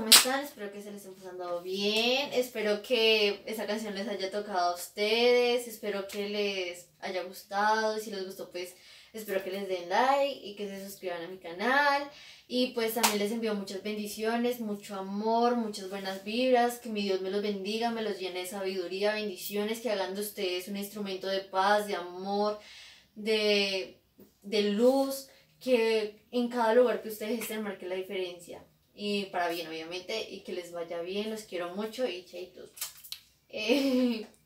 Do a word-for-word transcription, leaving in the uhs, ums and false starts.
¿cómo están? Espero que se les esté pasando bien. Espero que esa canción les haya tocado a ustedes. Espero que les haya gustado. Si les gustó, pues espero que les den like y que se suscriban a mi canal. Y pues también les envío muchas bendiciones, mucho amor, muchas buenas vibras. Que mi Dios me los bendiga, me los llene de sabiduría, bendiciones. Que hagan de ustedes un instrumento de paz, de amor, de, de luz. Que en cada lugar que ustedes estén marque la diferencia. Y para bien, obviamente, y que les vaya bien, los quiero mucho y chaitos. Eh,